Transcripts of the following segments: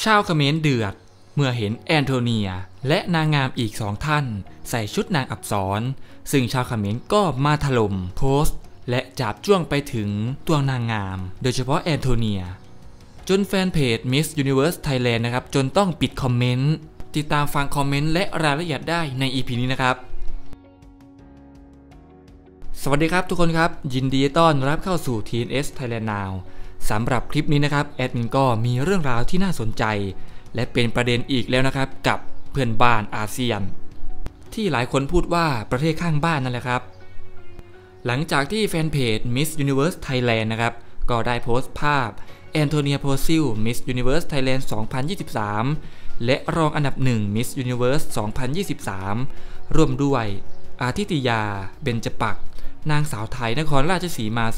าวเขมรเดือดเมื่อเห็นแอนโทเนียและนางงามอีก2ท่านใส่ชุดนางอับสรซึ่งชาวเขมรก็มาถล่มโพสต์และจับจ้วงไปถึงตัวนางงามโดยเฉพาะแอนโทเนียจนแฟนเพจ Miss Universe Thailand นะครับจนต้องปิดคอมเมนต์ติดตามฟังคอมเมนต์และรายละเอียดได้ใน EP นี้นะครับสวัสดีครับทุกคนครับยินดีต้อนรับเข้าสู่ TNS Thailand Now สำหรับคลิปนี้นะครับแอดมินก็มีเรื่องราวที่น่าสนใจและเป็นประเด็นอีกแล้วนะครับกับเพื่อนบ้านอาเซียนที่หลายคนพูดว่าประเทศข้างบ้านนั่นแหละครับหลังจากที่แฟนเพจ Miss Universe Thailand นะครับก็ได้โพสต์ภาพแอนโทเนีย โพซิล Miss Universe Thailand 2023 และรองอันดับ1 Miss Universe 2023 ร่วมด้วยอาทิตยา เบญจปักษ์นางสาวไทยนครราชสีมา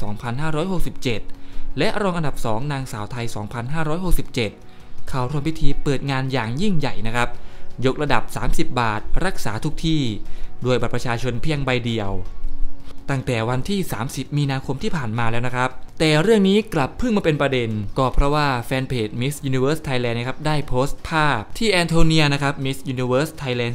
2567 และรองอันดับ2นางสาวไทย 2567 เข้าร่วมพิธีเปิดงานอย่างยิ่งใหญ่นะครับยกระดับ30 บาทรักษาทุกที่ด้วยบัตรประชาชนเพียงใบเดียวตั้งแต่วันที่30 มีนาคมที่ผ่านมาแล้วนะครับแต่เรื่องนี้กลับเพิ่งมาเป็นประเด็นก็เพราะว่าแฟนเพจ Miss Universe Thailand นะครับได้โพสต์ภาพที่แอนโทเนียนะครับ Miss Universe Thailand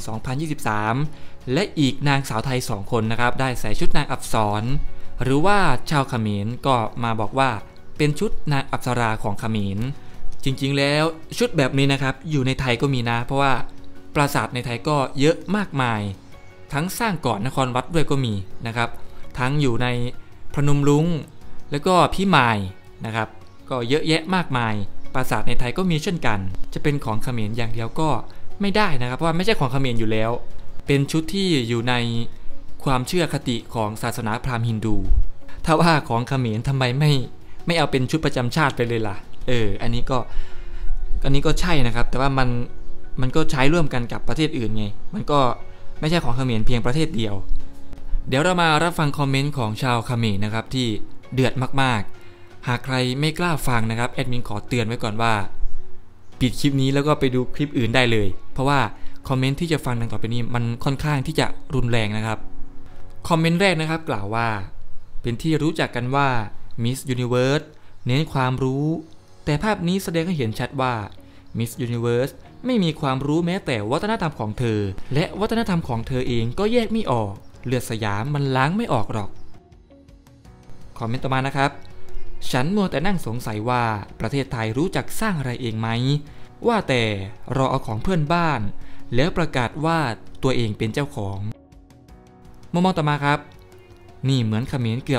2023 และอีกนางสาวไทย2คนนะครับได้ใส่ชุดนางอับสรหรือว่าชาวเขมรก็มาบอกว่าเป็นชุดนางอัปสราของเขมรจริงๆแล้วชุดแบบนี้นะครับอยู่ในไทยก็มีนะเพราะว่าปราสาทในไทยก็เยอะมากมายทั้งสร้างก่อนนครวัดด้วยก็มีนะครับทั้งอยู่ในพนมรุ้งแล้วก็พิมายนะครับก็เยอะแยะมากมายปราสาทในไทยก็มีเช่นกันจะเป็นของเขมรอย่างเดียวก็ไม่ได้นะครับเพราะว่าไม่ใช่ของเขมรอยู่แล้วเป็นชุดที่อยู่ในความเชื่อคติของศาสนาพราหมณ์ฮินดูถ้าว่าของเขมรทำไมไม่เอาเป็นชุดประจำชาติไปเลยล่ะอันนี้ก็ใช่นะครับแต่ว่ามันก็ใช้ร่วมกันกับประเทศอื่นไงมันก็ไม่ใช่ของเขมรเพียงประเทศเดียวเดี๋ยวเรามารับฟังคอมเมนต์ของชาวเขมรนะครับที่เดือดมากๆหากใครไม่กล้าฟังนะครับแอดมินขอเตือนไว้ก่อนว่าปิดคลิปนี้แล้วก็ไปดูคลิปอื่นได้เลยเพราะว่าคอมเมนต์ที่จะฟังดังต่อไปนี้มันค่อนข้างที่จะรุนแรงนะครับคอมเมนต์แรกนะครับกล่าวว่าเป็นที่รู้จักกันว่า Miss Universe เน้นความรู้แต่ภาพนี้แสดงให้เห็นชัดว่า Miss Universe ไม่มีความรู้แม้แต่วัฒนธรรมของเธอและวัฒนธรรมของเธอเองก็แยกไม่ออกเลือดสยามมันล้างไม่ออกหรอกคอมเมนต์ต่อมานะครับฉันมัวแต่นั่งสงสัยว่าประเทศไทยรู้จักสร้างอะไรเองไหมว่าแต่รอเอาของเพื่อนบ้านแล้วประกาศว่าตัวเองเป็นเจ้าของมุมมองต่อมาครับนี่เหมือนเขมรเกือบ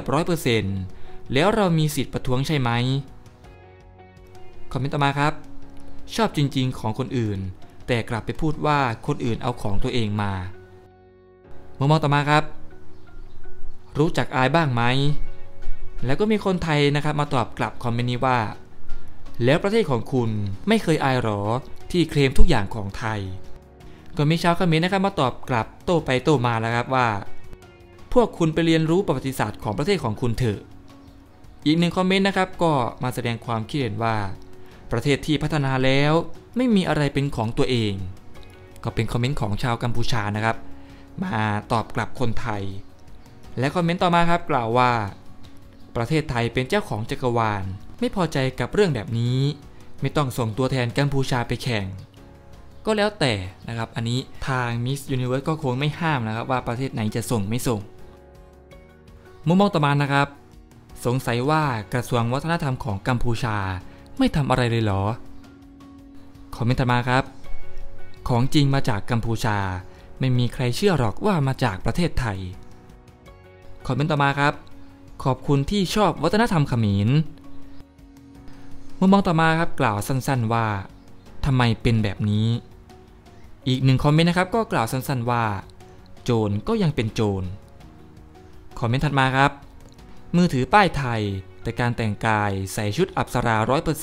100% แล้วเรามีสิทธิ์ประท้วงใช่ไหมคอมเมนต์ต่อมาครับชอบจริงๆของคนอื่นแต่กลับไปพูดว่าคนอื่นเอาของตัวเองมามุมมองต่อมาครับรู้จักอายบ้างไหมแล้วก็มีคนไทยนะครับมาตอบกลับคอมเมนต์นี้ว่าแล้วประเทศของคุณไม่เคยอายหรอที่เคลมทุกอย่างของไทยก็มีชาวเขมรนะครับมาตอบกลับโต้ไปโต้มาแล้วครับว่าพวกคุณไปเรียนรู้ประวัติศาสตร์ของประเทศของคุณเถอะอีกหนึ่งคอมเมนต์นะครับก็มาแสดงความคิดเห็นว่าประเทศที่พัฒนาแล้วไม่มีอะไรเป็นของตัวเองก็เป็นคอมเมนต์ของชาวกัมพูชานะครับมาตอบกลับคนไทยและคอมเมนต์ต่อมาครับกล่าวว่าประเทศไทยเป็นเจ้าของจักรวาลไม่พอใจกับเรื่องแบบนี้ไม่ต้องส่งตัวแทนกัมพูชาไปแข่งก็แล้วแต่นะครับอันนี้ทาง Miss Universe ก็คงไม่ห้ามนะครับว่าประเทศไหนจะส่งไม่ส่งมุมมองต่อมานะครับสงสัยว่ากระทรวงวัฒนธรรมของกัมพูชาไม่ทำอะไรเลยเหรอคอมเมนต์ต่อมาครับของจริงมาจากกัมพูชาไม่มีใครเชื่อหรอกว่ามาจากประเทศไทยคอมเมนต์ต่อมาครับขอบคุณที่ชอบวัฒนธรรมเขมรมุมมองต่อมาครับกล่าวสั้นๆว่าทำไมเป็นแบบนี้อีกหนึ่งคอมเมนต์นะครับก็กล่าวสั้นๆว่าโจรก็ยังเป็นโจรคอมเมนต์ถัดมาครับมือถือป้ายไทยแต่การแต่งกายใส่ชุดอัปสรา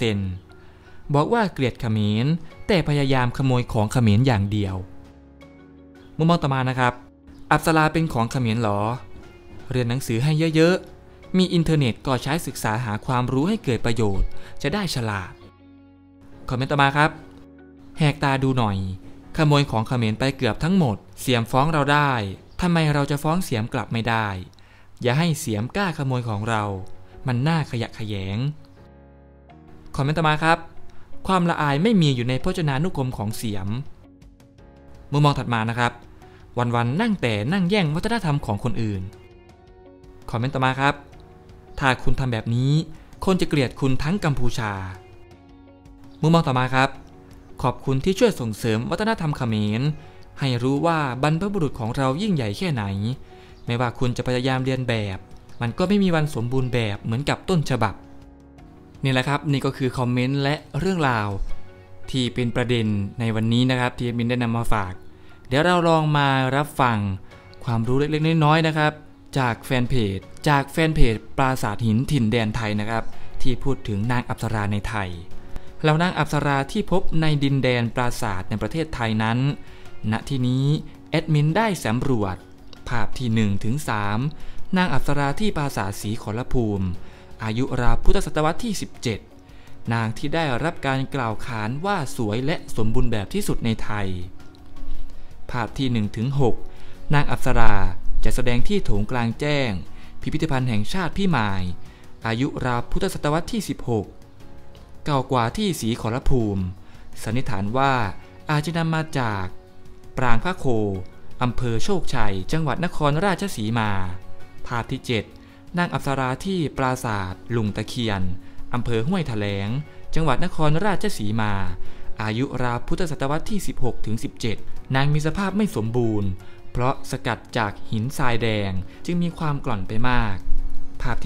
100% บอกว่าเกลียดเขมรแต่พยายามขโมยของเขมรอย่างเดียวมุมมองต่อมานะครับอัปสราเป็นของเขมรหรอเรียนหนังสือให้เยอะๆมีอินเทอร์เน็ตก็ใช้ศึกษาหาความรู้ให้เกิดประโยชน์จะได้ฉลาดคอมเมนต์ต่อมาครับแหกตาดูหน่อยขโมยของเขมรไปเกือบทั้งหมดเสียมฟ้องเราได้ทำไมเราจะฟ้องเสียมกลับไม่ได้อย่าให้เสียมกล้าขโมยของเรามันน่าขยะแขยงคอมเมนต์ต่อมาครับความละอายไม่มีอยู่ในพจนานุกรมของเสียมมุมมองถัดมานะครับวันๆนั่งแต่นั่งแย่งวัฒนธรรมของคนอื่นคอมเมนต์ต่อมาครับถ้าคุณทำแบบนี้คนจะเกลียดคุณทั้งกัมพูชามุมมองต่อมาครับขอบคุณที่ช่วยส่งเสริมวัฒนธรรมเขมรให้รู้ว่าบรรพบุรุษของเรายิ่งใหญ่แค่ไหนไม่ว่าคุณจะพยายามเรียนแบบมันก็ไม่มีวันสมบูรณ์แบบเหมือนกับต้นฉบับนี่แหละครับนี่ก็คือคอมเมนต์และเรื่องราวที่เป็นประเด็นในวันนี้นะครับที่มินได้นำมาฝากเดี๋ยวเราลองมารับฟังความรู้เล็กๆน้อยๆนะครับจากแฟนเพจปราสาทหินถิ่นแดนไทยนะครับที่พูดถึงนางอัปสราในไทยเหล่านางอัปสราที่พบในดินแดนปราสาทในประเทศไทยนั้นณที่นี้แอดมินได้สำรวจภาพที่ 1-3 นางอัปสราที่ปราสาทศรีขอรภูมิอายุราวพุทธศตวรรษที่ 17นางที่ได้รับการกล่าวขานว่าสวยและสมบูรณ์แบบที่สุดในไทยภาพที่ 1-6 นางอัปสราจะแสดงที่โถงกลางแจ้งพิพิธภัณฑ์แห่งชาติพิมายอายุราวพุทธศตวรรษที่ 16เก่ากว่าที่ศรีขอรภูมิสันนิษฐานว่าอาจจะนำมาจากปรางพระโคอำเภอโชคชัยจังหวัดนครราชสีมาภาพที่ 7 นางอัปสราที่ปราสาทลุงตะเคียนอำเภอห้วยแถลงจังหวัดนครราชสีมาอายุราวพุทธศตวรรษที่ 16-17 นางมีสภาพไม่สมบูรณ์เพราะสกัดจากหินทรายแดงจึงมีความกร่อนไปมากภาพที่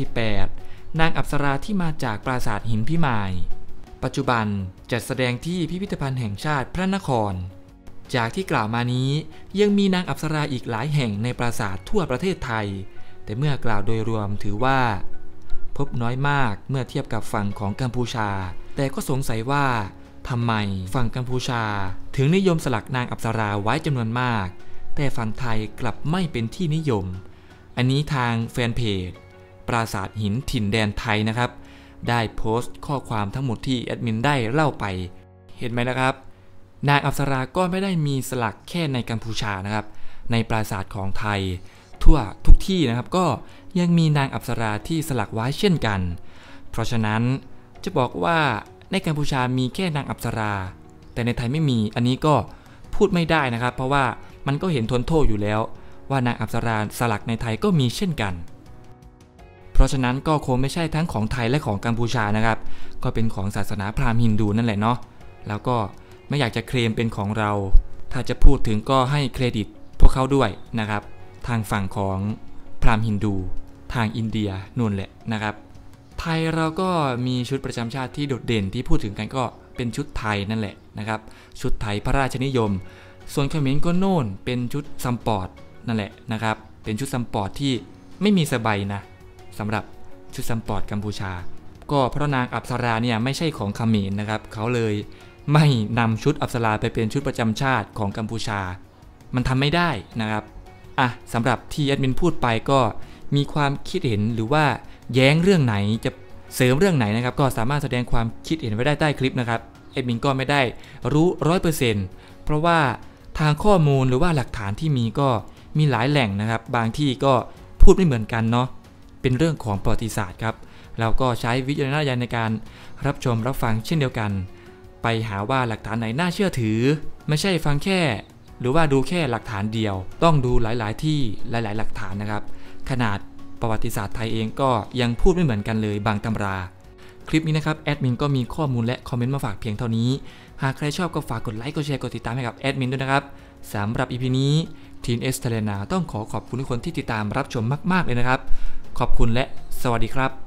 8 นางอัปสราที่มาจากปราสาทหินพิมายปัจจุบันจัดแสดงที่พิพิธภัณฑ์แห่งชาติพระนครจากที่กล่าวมานี้ยังมีนางอัปสราอีกหลายแห่งในปราสาททั่วประเทศไทยแต่เมื่อกล่าวโดยรวมถือว่าพบน้อยมากเมื่อเทียบกับฝั่งของกัมพูชาแต่ก็สงสัยว่าทำไมฝั่งกัมพูชาถึงนิยมสลักนางอัปสราไว้จำนวนมากแต่ฝั่งไทยกลับไม่เป็นที่นิยมอันนี้ทางแฟนเพจปราสาทหินถิ่นแดนไทยนะครับได้โพสต์ข้อความทั้งหมดที่แอดมินได้เล่าไปเห็นไหมนะครับนางอัปสราก็ไม่ได้มีสลักแค่ในกัมพูชานะครับในปราสาทของไทยทั่วทุกที่นะครับก็ยังมีนางอัปสราที่สลักไว้เช่นกันเพราะฉะนั้นจะบอกว่าในกัมพูชามีแค่นางอัปสราแต่ในไทยไม่มีอันนี้ก็พูดไม่ได้นะครับเพราะว่ามันก็เห็นทนโทษอยู่แล้วว่านางอัปสราสลักในไทยก็มีเช่นกันเพราะฉะนั้นก็คงไม่ใช่ทั้งของไทยและของกัมพูชานะครับก็เป็นของศาสนาพราหมณ์ฮินดูนั่นแหละเนาะแล้วก็ไม่อยากจะเคลมเป็นของเราถ้าจะพูดถึงก็ให้เครดิตพวกเขาด้วยนะครับทางฝั่งของพราหมณ์ฮินดูทางอินเดียนู่นแหละนะครับไทยเราก็มีชุดประจำชาติที่โดดเด่นที่พูดถึงกันก็เป็นชุดไทยนั่นแหละนะครับชุดไทยพระราชนิยมส่วนเขมรก็โน่นเป็นชุดซัมปอร์ตนั่นแหละนะครับเป็นชุดซัมปอร์ตที่ไม่มีสบายนะสำหรับชุดซัมปอร์ตกัมพูชาก็เพราะนางอัปสราเนี่ยไม่ใช่ของเขมรนะครับเขาเลยไม่นำชุดอัปสราไปเป็นชุดประจำชาติของกัมพูชามันทำไม่ได้นะครับสำหรับที่แอดมินพูดไปก็มีความคิดเห็นหรือว่าแย้งเรื่องไหนจะเสริมเรื่องไหนนะครับก็สามารถแสดงความคิดเห็นไว้ได้ใต้คลิปนะครับแอดมินก็ไม่ได้รู้ 100% เพราะว่าทางข้อมูลหรือว่าหลักฐานที่มีก็มีหลายแหล่งนะครับบางที่ก็พูดไม่เหมือนกันเนาะเป็นเรื่องของประวัติศาสตร์ครับเราก็ใช้วิจารณญาณในการรับชมรับฟังเช่นเดียวกันไปหาว่าหลักฐานไหนน่าเชื่อถือไม่ใช่ฟังแค่หรือว่าดูแค่หลักฐานเดียวต้องดูหลายๆที่หลายๆหลักฐานนะครับขนาดประวัติศาสตร์ไทยเองก็ยังพูดไม่เหมือนกันเลยบางตำราคลิปนี้นะครับแอดมินก็มีข้อมูลและคอมเมนต์มาฝากเพียงเท่านี้หากใครชอบก็ฝากกดไลค์กดแชร์กดติดตามให้กับแอดมินด้วยนะครับสำหรับ EP นี้ TNS Thailand Now ต้องขอบคุณทุกคนที่ติดตามรับชมมากๆเลยนะครับขอบคุณและสวัสดีครับ